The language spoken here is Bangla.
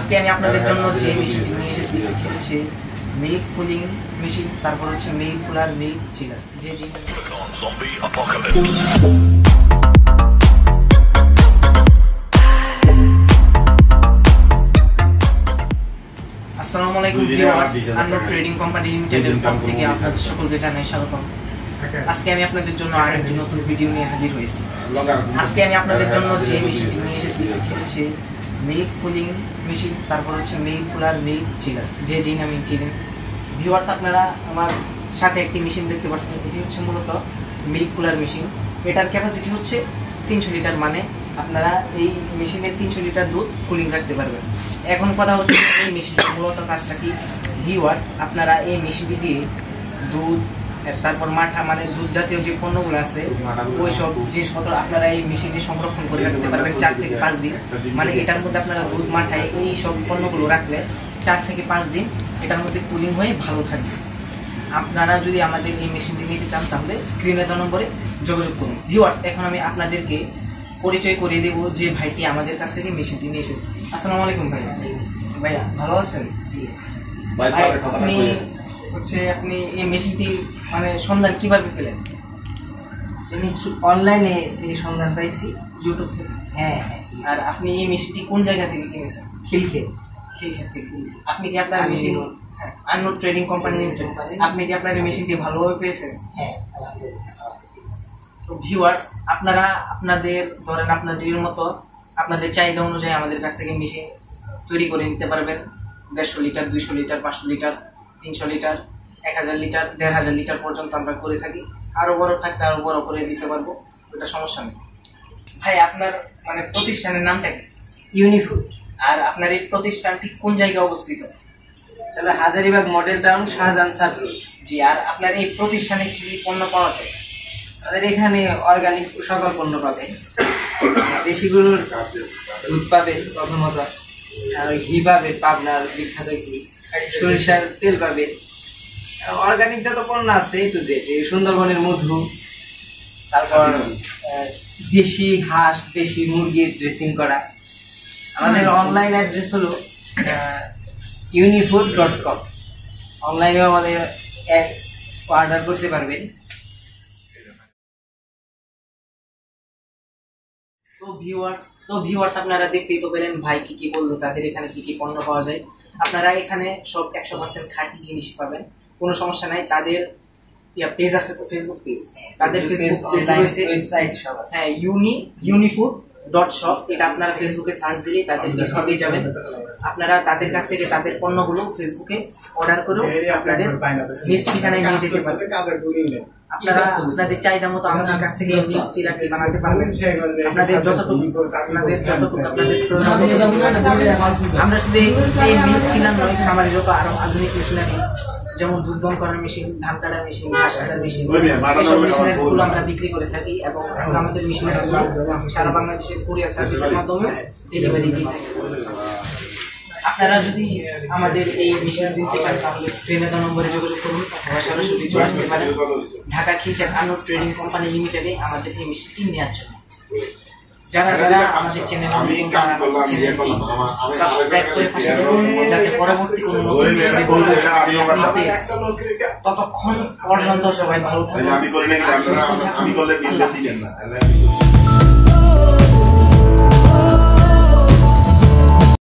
আজকে আমি আপনাদের জন্য যে মেশিনটি নিয়ে এসেছি এটি হচ্ছে মিল্ক কুলিং মেশিন, তারপর হচ্ছে মিল্ক কুলার, মিল্ক চিলার। যে আসসালামু আলাইকুম ভিউয়ার্স, আননোট ট্রেডিং কোম্পানি লিমিটেডের পক্ষ থেকে আপনাদের সকলকে জানাই স্বাগতম। আজকে আমি আপনাদের জন্য আরেকটি নতুন ভিডিও নিয়ে হাজির হয়েছি। আজকে আমি আপনাদের জন্য যে মেশিনটি নিয়ে এসেছি এটি হচ্ছে মিল্ক কুলিং মেশিন, তারপর হচ্ছে মিল্ক কুলার, মিল্ক চিলার। যে নামে চিনেন ভিউয়ার্স, আপনারা আমার সাথে একটি মেশিন দেখতে পাচ্ছেন। এটি হচ্ছে মূলত মিল্ক কুলার মেশিন। এটার ক্যাপাসিটি হচ্ছে 300 লিটার, মানে আপনারা এই মেশিনে 300 লিটার দুধ কুলিং রাখতে পারবেন। এখন কথা হচ্ছে এই মেশিনটির মূলত কাজটা কি ভিউয়ার্স, আপনারা এই মেশিনটি দিয়ে দুধ, তারপর মাঠা মানে দুধ জাতীয় যে পণ্যগুলো আছে ওই সব জিনিসপত্র আপনারা এই মেশিনে সংরক্ষণ করে রাখতে পারবেন 4 থেকে 5 দিন। মানে এটার মধ্যে আপনারা দুধ, মাঠায় এই সব পণ্যগুলো রাখলে 4 থেকে 5 দিন এটার মধ্যে কুলিং হয়ে ভালো থাকবে। আপনারা যদি আমাদের এই মেশিনটি নিতে চান তাহলে স্ক্রিনে দেওয়া নম্বরে যোগাযোগ করুন। ভিউয়ার্স, এখন আমি আপনাদেরকে পরিচয় করিয়ে দেবো যে ভাইটি আমাদের কাছ থেকে মেশিনটি নিয়ে এসেছে। আসসালামু আলাইকুম ভাই। ভাইয়া ভালো আছেন? জি। আপনি হচ্ছে আপনি এই মেশিনটি মানে সন্ধান কিভাবে পেলেন? আমি অনলাইনে থেকে সন্ধান পাইছি, ইউটিউব থেকে। হ্যাঁ। আর আপনি এই মেশিনটি কোন জায়গা থেকে কিনেছেন? খিলখেত থেকে। আপনি কি আপনার মেশিন আননোট ট্রেডিং কোম্পানি, আপনি কি আপনার এই মেশিনটি ভালোভাবে পেয়েছেন? হ্যাঁ। তো ভিউয়ার্স, আপনারা আপনাদের ধরেন আপনাদের মতো আপনাদের চাহিদা অনুযায়ী আমাদের কাছ থেকে মেশিন তৈরি করে নিতে পারবেন। 150 litre, 200 litre, 500 litre, 300 litre, 1000 litre, 1500 litre পর্যন্ত আমরা করে থাকি। আরো বড় থাকলে আরো বড় করে দিতে পারবো, ওটা সমস্যা নেই। ভাই, আপনার মানে প্রতিষ্ঠানের নামটা কি? ইউনিফুড। আর আপনার এই প্রতিষ্ঠানটি কোন জায়গায় অবস্থিত? তাহলে Hazaribagh model town, Shahjahan circle. জি। আর আপনার এই প্রতিষ্ঠানে কি পণ্য পাওয়া যায়? আমাদের এখানে অর্গানিক সকল পণ্য পাবে। দেশি গরুর দুধ পাবে প্রথমত, আর ঘি পাবে, পাবনার বিখ্যাত ঘি, সরিষার তেল পাবে। অর্গানিক যত পণ্য আছে টু জেড, সুন্দরবনের মধু, তারপর দেশি হাঁস, দেশি মুরগির ড্রেসিং করা। আমাদের অনলাইন অ্যাড্রেস হলো unifood.com। অনলাইনেও আমাদের অর্ডার করতে পারবেন। তো ভিউয়ার্স আপনারা দেখতেই তো পেলেন ভাই কি বললো, তাদের এখানে কি পণ্য পাওয়া যায়। আপনারা এখানে সব 100% খাঁটি জিনিস পাবেন, কোনো সমস্যা নাই। তাদের পেজ আছে, তো ফেসবুক পেজ, তাদের ফেসবুক পেজ রয়েছে, ওয়েবসাইট সব আছে। হ্যাঁ, unifood.shop। এটা আপনারা ফেসবুকে সার্চ দিলেই তাদের পেজটা পেয়ে যাবেন। আপনারা তাদের কাছ থেকে তাদের পণ্যগুলো ফেসবুকে অর্ডার করে আপনাদের নিজ ঠিকানায় নিয়ে যেতে পারবেন। আপনারা আপনাদের চাহিদা মতো আমাদের কাছ থেকে চিলাটি বানাতে পারবেন। আপনাদের যতটুকু আপনাদের আমরা শুধু এই মিল্ক চিলার নয়, খামারের যত আরো আধুনিক মেশিনারি, যেমন দুধ দহন করার মেশিন, ধান কাটার মেশিন, ঘাস কাটার মেশিন, এসব মেশিনের গুলো আমরা বিক্রি করে থাকি এবং আমরা আমাদের মেশিনের গুলো সারা বাংলাদেশের কুরিয়ার সার্ভিসের মাধ্যমে ডেলিভারি দিয়ে থাকি। আপনারা যদি আমাদের এই মেশিন দিতে চান তাহলে স্ক্রিনে দেওয়া নম্বরে যোগাযোগ করুন অথবা সরাসরি চলে আসতে পারেন ঢাকা খিলখেত আননোট ট্রেডিং কোম্পানি লিমিটেডে আমাদের এই মেশিনটি নেওয়ার জন্য। যারা আমাদের চ্যানেলটি সাবস্ক্রাইব করে পাশে থাকুন যাতে পরবর্তী কোনো নতুন মেশিনের ভিডিও আপনি পেয়ে যান। ততক্ষণ পর্যন্ত সবাই ভালো থাকুন, সুস্থ থাকুন।